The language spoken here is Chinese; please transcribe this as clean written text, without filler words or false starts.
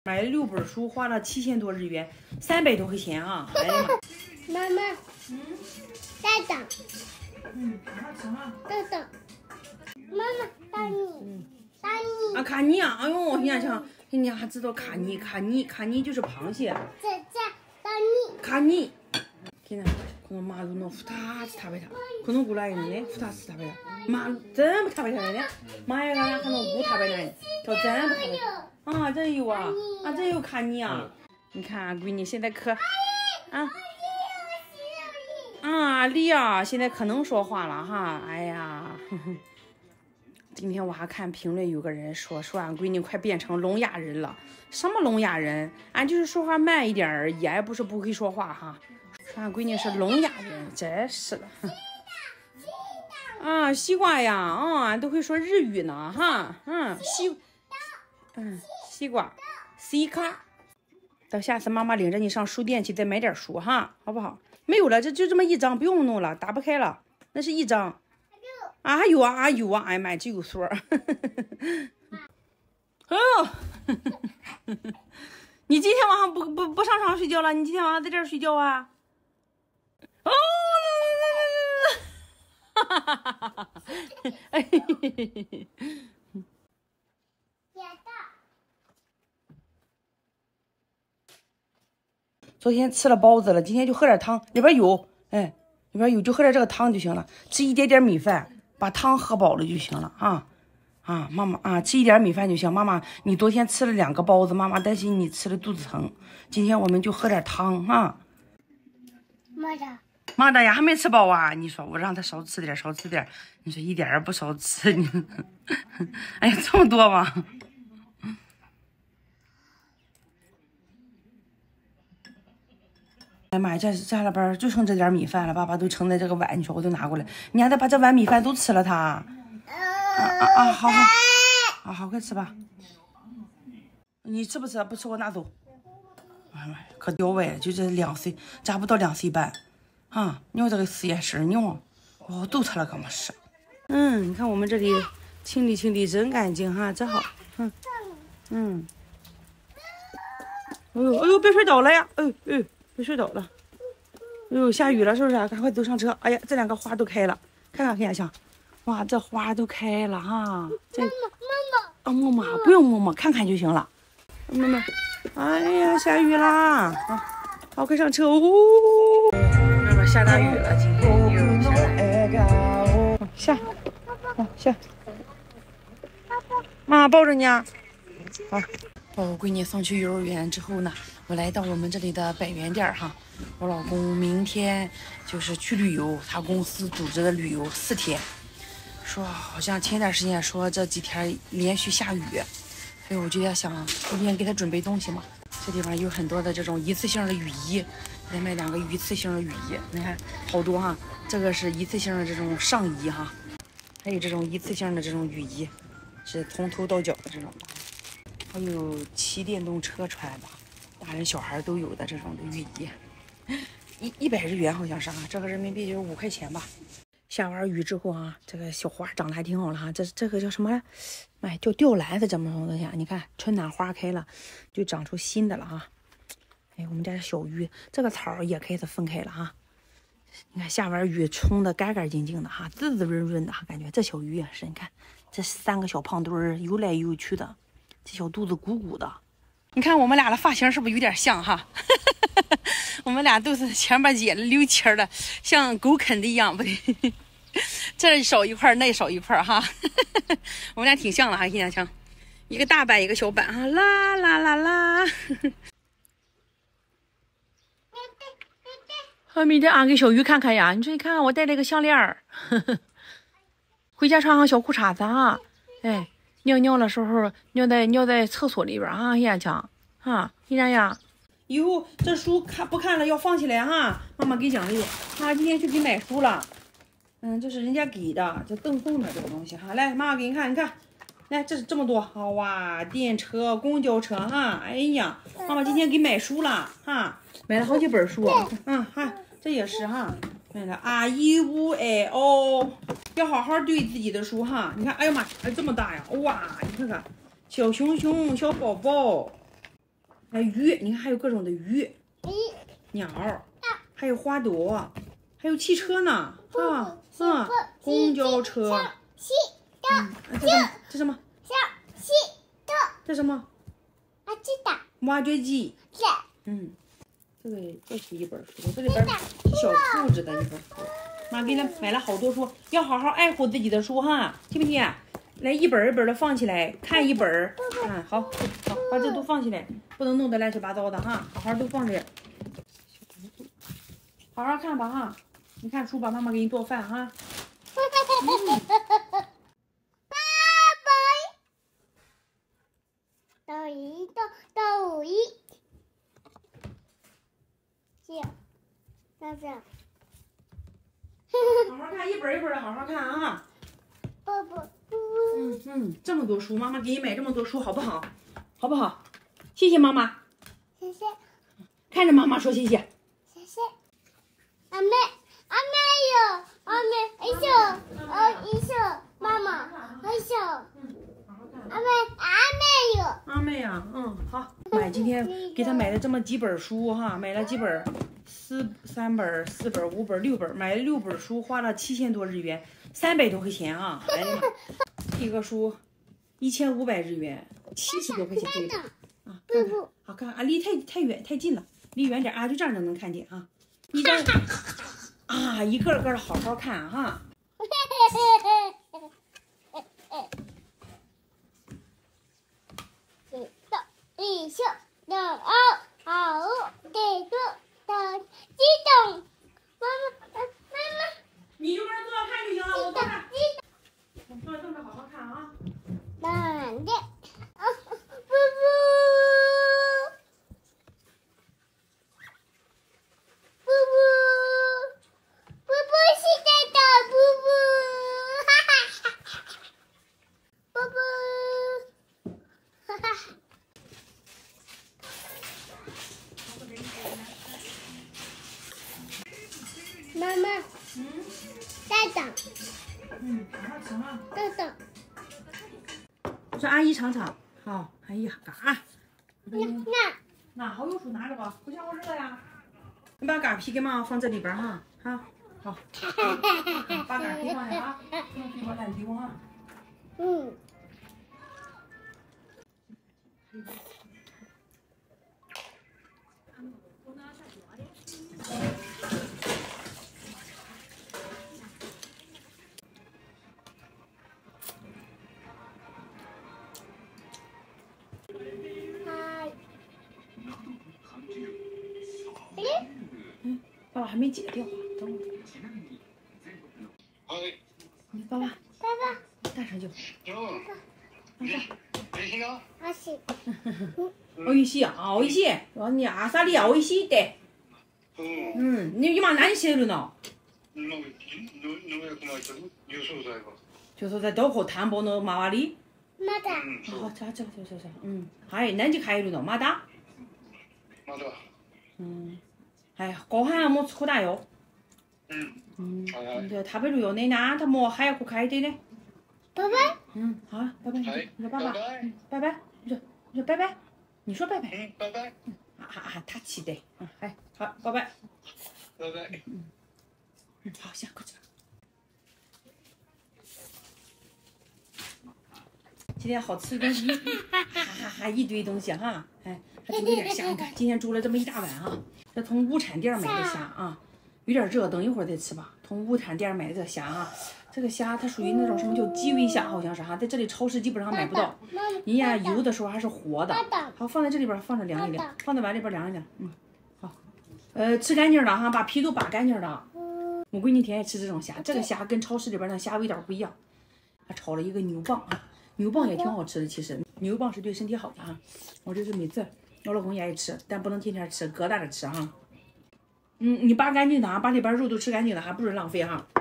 买了6本书，花了7000多日元，300多块钱啊！哎呀妈妈，再等， 吃哈。 再等。妈妈，打你，打你。 啊，卡尼啊！哎呦，你看，人家还知道卡尼就是螃蟹。 这打你。 卡尼。现在可能马路能2次타버려可能过来呢2次타버려马路真不타버려呢妈呀，俺可能5타버려叫真不타버려啊，真有啊，真有卡尼啊！你看，闺女现在可莉啊，现在可能说话了哈！哎呀，今天我还看评论，有个人说俺闺女快变成聋哑人了。什么聋哑人？俺就是说话慢一点而已，俺不是不会说话哈。说俺闺女是聋哑人，真是的。啊，西瓜呀，俺都会说日语呢哈。西瓜，西卡。等下次妈妈领着你上书店去，再买点书哈，好不好？没有了，就这么一张，不用弄了，打不开了，那是一张。啊有啊，哎呀妈，这有数。哦，你今天晚上不上床睡觉了？你今天晚上在这儿睡觉啊？哦，哈哈哈哈哈！哎，昨天吃了包子了，今天就喝点汤，里边有，里边有就喝点这个汤就行了，吃一点点米饭，把汤喝饱了就行了啊。妈妈吃一点米饭就行。妈妈，你昨天吃了2个包子，妈妈担心你吃了肚子疼。今天我们就喝点汤哈。妈的呀，还没吃饱啊？你说我让他少吃点，你说一点也不少吃你。哎呀，这么多吗？哎妈呀，这里边就剩这点米饭了，爸爸都盛在这个碗，你说我都拿过来，你还得把这碗米饭都吃了它。好，快吃吧。你吃不吃？不吃我拿走。哎妈呀，可屌歪了，就这2岁，咋不到2岁半啊？你说这个实验室，你说我逗他了干嘛事？你看我们这里清理真干净哈，真好。哎呦，别摔倒了呀！别摔倒了。哎呦，下雨了是不是？赶快都上车。哎呀，这2个花都开了，看见像。哇，这花都开了哈！妈妈，不用摸摸，看看就行了。妈妈，哎呀，下雨啦！好，快上车哦！外面下大雨了，今天又下。下。妈妈抱着你啊！好，把我闺女送去幼儿园之后呢，我来到我们这里的百元店哈。我老公明天就是去旅游，他公司组织的旅游4天。说好像前段时间说这几天连续下雨，所以我就在想，今天给他准备东西嘛。这地方有很多的这种一次性的雨衣，再买2个一次性的雨衣，你看好多哈。这个是一次性的这种上衣哈，还有这种一次性的这种雨衣，是从头到脚的这种，还有骑电动车穿的，大人小孩都有的这种的雨衣，100日元好像是啊，这个人民币就是5块钱吧。下完雨之后啊，这个小花长得还挺好了哈。这个叫什么来？哎，叫吊兰是怎么说的呀？你看春暖花开了，就长出新的了哈。哎，我们家小鱼这个草也开始分开了哈。你看下完雨冲的干干净净的哈，滋滋润润的哈，感觉这小鱼也是。你看这3个小胖墩儿游来游去的，这小肚子鼓鼓的。你看我们俩的发型是不是有点像哈？我们俩都是前面剪了溜签的，像狗啃的一样不对。这少一块，那少一块哈。我们俩挺像了哈，现在像一个大版一个小版哈，啦啦啦啦。好，明天俺给小鱼看看呀。你说你看看我戴了个项链儿，回家穿上小裤衩子啊。哎，尿尿的时候尿在厕所里边啊，现在讲啊，依然呀。以后这书不看了要放起来哈，妈妈给奖励。今天去给买书了，这是人家给的，这赠送的这个东西哈。来，妈妈给你看，你看，来，这是这么多，哇，电车、公交车哈。哎呀，妈妈今天给买书了哈，买了好几本书。这也是哈，买了啊，E5L，要好好对自己的书哈。你看，哎呀妈，这么大呀，哇，你看看，小熊熊、小宝宝。 哎，鱼，你看还有各种的鱼、鸟，还有花朵，还有汽车呢，公交车。这什么？这什么？挖掘机。这是一本书，这里边小兔子的一本书。妈给他买了好多书，要好好爱护自己的书哈，听不听？来，一本一本的放起来，看一本。好，把这都放起来，不能弄得乱七八糟的哈，好好都放这。好好看吧哈，你看书吧，妈妈给你做饭哈。 抖音，这样， 好好看，一本一本的好好看啊。这么多书，妈妈给你买这么多书，好不好？好不好？谢谢妈妈。 谢谢。 看着妈妈说谢谢。 谢谢。阿妹有，妈妈， 阿妹呀，好。买今天给她买了这么几本书哈，买了几本，3本、4本、5本、6本，买了6本书，花了7000多日元，300多块钱啊！哎呀妈，一个书1500日元，70多块钱这一本啊！看看，好看啊！离太远太近了，离远点啊，就这样就能看见啊！你这啊，一个个的好好看哈。你就跟着坐着看就行了，我不看。我坐这么好好看啊。 妈妈，再等， 好好吃哈。 再等。 我说阿姨尝尝，好，哎呀，嘎。 那好用处拿着吧，不嫌我热呀。你把嘎皮给妈妈放这里边哈，好，把嘎皮放下啊，不能随便乱丢哈。爸爸还没解掉，等会儿。爸爸，大声叫。おいしいあ、おいしい。你アサリおいしいって。你今何してるの？除草剤どこ？田んぼの周り？ まだ。 はい、何時帰るの？まだ？はい、ご飯も作ったよ。じゃあ食べるよね。あんたもう早く帰ってね。 拜拜。 好，拜拜。你说拜拜。拜拜。你说拜拜。你说拜拜。 拜拜。 他期待。哎，好，拜拜。 拜拜。 好，下课去了。今天好吃的东西，一堆东西哈。哎，还煮了点虾，你看今天煮了这么一大碗啊。这从物产店买的虾啊，有点热，等一会儿再吃吧。从物产店买的这虾啊，这个虾它属于那种什么叫基围虾，好像是哈，在这里超市基本上买不到。人家游的时候还是活的。好，放在这里边，放着凉一凉，放在碗里边凉一凉。好，吃干净了哈，把皮都扒干净了。我闺女挺爱吃这种虾，这个虾跟超市里边的虾味道不一样。还炒了一个牛蒡啊，牛蒡也挺好吃的，其实牛蒡是对身体好的哈。我这是每次我老公也爱吃，但不能天天吃，疙瘩着吃哈。你扒干净的啊，把里边肉都吃干净了，还不准浪费哈。